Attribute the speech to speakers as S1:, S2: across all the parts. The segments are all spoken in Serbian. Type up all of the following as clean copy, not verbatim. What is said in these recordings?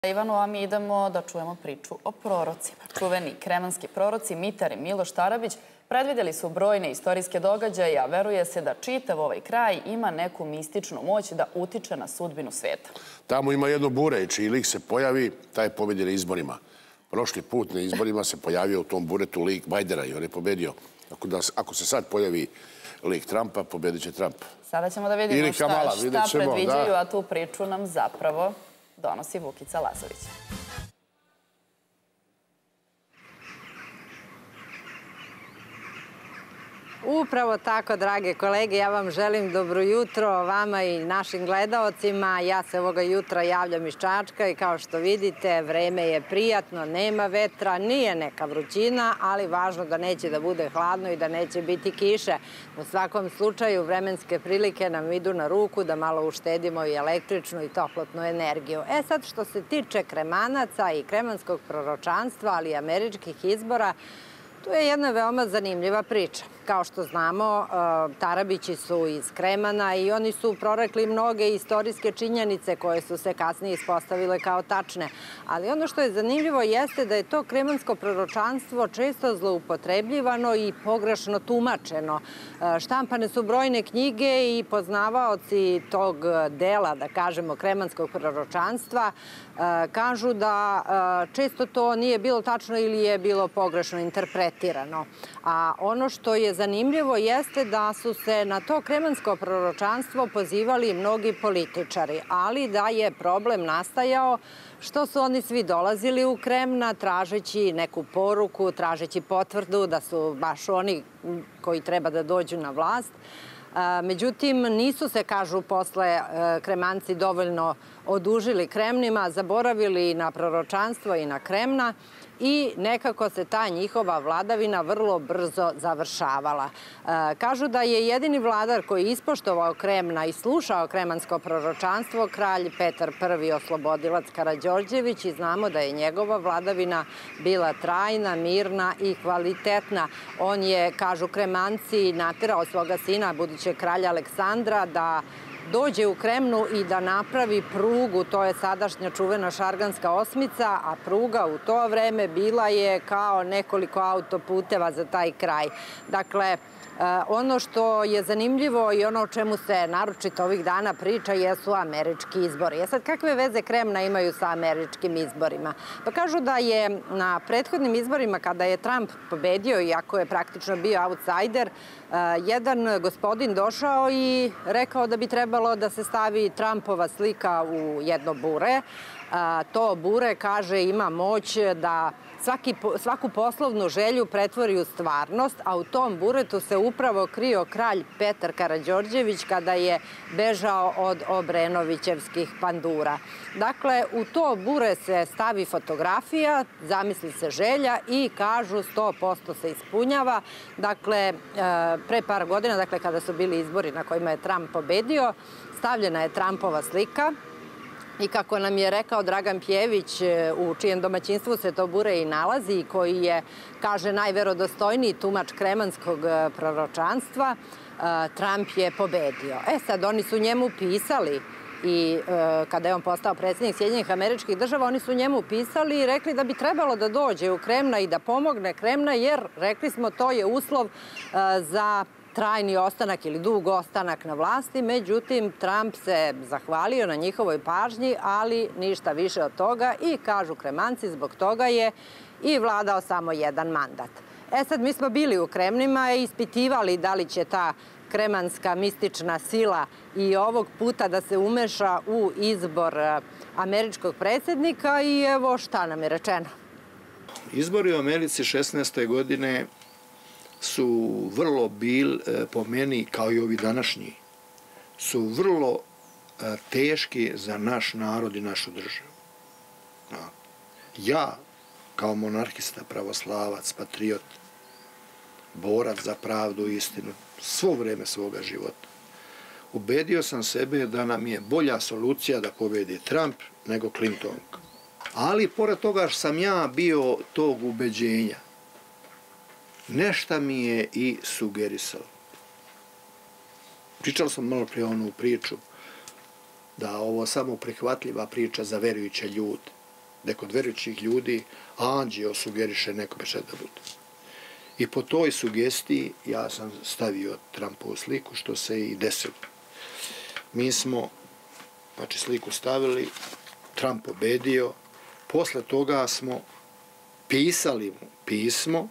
S1: Ivano, a mi idemo da čujemo priču o prorocima. Čuveni kremanski proroci Mitar i Miloš Tarabić predvidjeli su brojne istorijske događaje, a veruje se da čitav ovaj kraj ima neku mističnu moć da utiče na sudbinu sveta.
S2: Tamo ima jedno bure i čiji lik se pojavi, taj pobedi na izborima. Prošli put na izborima se pojavio u tom buretu lik Bajdera i on je pobedio. Ako se sad pojavi lik Trumpa, pobedit će Trump.
S1: Sada ćemo da vidimo šta predviđaju, a tu priču nam zapravo donosi Vukica Lazović.
S3: Upravo tako, drage kolege, ja vam želim dobro jutro vama i našim gledaocima. Ja se ovoga jutra javljam iz Čačka i kao što vidite, vreme je prijatno, nema vetra, nije neka vrućina, ali važno da neće da bude hladno i da neće biti kiše. U svakom slučaju, vremenske prilike nam idu na ruku da malo uštedimo i električnu i toplotnu energiju. Sad, što se tiče kremanaca i kremanskog proročanstva, ali i američkih izbora, tu je jedna veoma zanimljiva priča. Kao što znamo, Tarabići su iz Kremana i oni su prorekli mnoge istorijske činjenice koje su se kasnije ispostavile kao tačne. Ali ono što je zanimljivo jeste da je to kremansko proročanstvo često zloupotrebljivano i pogrešno tumačeno. Štampane su brojne knjige i poznavaoci tog dela, da kažemo, kremanskog proročanstva, kažu da često to nije bilo tačno ili je bilo pogrešno interpretirano. A ono što je zanimljivo jeste da su se na to kremansko proročanstvo pozivali mnogi političari, ali da je problem nastajao što su oni svi dolazili u Kremna tražeći neku poruku, tražeći potvrdu da su baš oni koji treba da dođu na vlast. Međutim, nisu se, kažu, posle Kremanci dovoljno odužili Kremnima, zaboravili na proročanstvo i na Kremna i nekako se ta njihova vladavina vrlo brzo završavala. Kažu da je jedini vladar koji je ispoštovao Kremna i slušao kremansko proročanstvo kralj Petar I oslobodilac Karađorđević i znamo da je njegova vladavina bila trajna, mirna i kvalitetna. On je, kažu Kremanci, naterao svoga sina, budućeg kralja Aleksandra, da dođe u Kremnu i da napravi prugu, to je sadašnja čuvena Šarganska osmica, a pruga u to vreme bila je kao nekoliko autoputeva za taj kraj. Dakle, ono što je zanimljivo i ono o čemu se naročito ovih dana priča jesu američki izbori. Sad, kakve veze Kremna imaju sa američkim izborima? Pa kažu da je na prethodnim izborima, kada je Trump pobedio, iako je praktično bio outsider, jedan gospodin došao i rekao da bi trebalo da se stavi Trumpova slika u jedno bure. To bure, kaže, ima moć da svaku poslovnu želju pretvori u stvarnost, a u tom buretu se upravo krio kralj Petar Karađorđević kada je bežao od Obrenovićevskih pandura. Dakle, u to bure se stavi fotografija, zamisli se želja i kažu 100% se ispunjava. Dakle, pre par godina, dakle kada su bili izbori na kojima je Trump pobedio, stavljena je Trumpova slika. I kako nam je rekao Dragan Pjević, u čijem domaćinstvu se to bure i nalazi i koji je, kaže, najverodostojniji tumač kremanskog proročanstva, Trump je pobedio. Sad, oni su njemu pisali i kada je on postao predsjednik Sjedinjenih Američkih Država, oni su njemu pisali i rekli da bi trebalo da dođe u Kremna i da pomogne Kremna, jer, rekli smo, to je uslov za trajni ostanak ili dug ostanak na vlasti. Međutim, Trump se zahvalio na njihovoj pažnji, ali ništa više od toga i, kažu Kremanci, zbog toga je i vladao samo jedan mandat. Sad, mi smo bili u Kremnima i ispitivali da li će ta kremanska mistična sila i ovog puta da se umeša u izbor američkog predsjednika i evo šta nam je rečeno.
S4: Izbori u Americi 16. godine su vrlo bili, po meni, kao i ovi današnji, su vrlo teški za naš narod i našu državu. Ja, kao monarhista, pravoslavac, patriot, borac za pravdu i istinu, svo vreme svoga života, ubedio sam sebe da nam je bolja solucija da pobedi Trump nego Clinton. Ali, pored toga što sam ja bio tog ubeđenja, nešto mi je i sugerisalo. Pričali smo malo prije onu priču da ovo samo prihvatljiva priča za verujuće ljude. da kod verujućih ljudi anđeo sugeriše nekome šta da bude. I po toj sugestiji ja sam stavio Trumpovu sliku, što se i desilo. Mi smo, znači, sliku stavili, Trump pobedio, posle toga smo pisali mu pismo,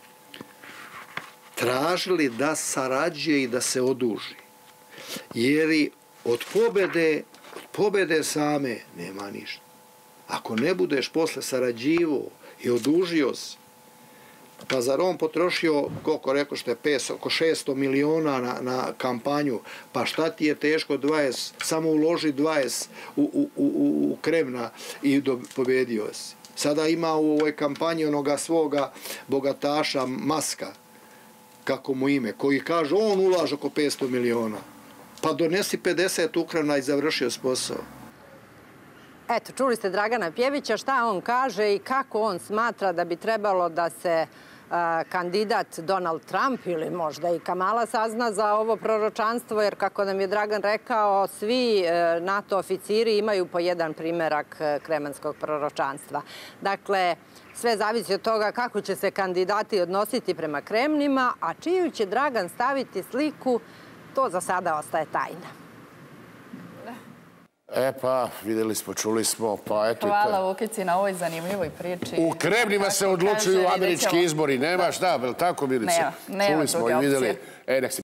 S4: tražili da sarađuje i da se oduži. Jer od pobede same nema ništa. Ako ne budeš posle sarađivo i odužio se, pa zar on potrošio, koliko rekao što je oko 600 miliona na kampanju, pa šta ti je teško 20, samo uloži 20 u Kremna i pobedio si. Sada ima u ovoj kampanji onoga svoga bogataša Maska, kako mu ime, koji kaže on ulaže oko 500 miliona. Pa donesi 50 Ukrajina i završio s posao.
S3: Eto, čuli ste Dragana Pjevića, šta on kaže i kako on smatra da bi trebalo da se kandidat Donald Trump ili možda i Kamala sazna za ovo proročanstvo, jer kako nam je Dragan rekao, svi NATO oficiri imaju po jedan primerak kremanskog proročanstva. Dakle, sve zavisi od toga kako će se kandidati odnositi prema Kremnima, a čiju će Dragan staviti sliku, to za sada ostaje tajna.
S2: Pa, vidjeli smo, čuli smo, pa eto...
S1: Hvala Vukici na ovoj zanimljivoj priči.
S2: U Kremnima se odlučuju američki izbori, nema šta, tako Milice?
S1: Nema druge opcije.
S2: Čuli smo i vidjeli, nek se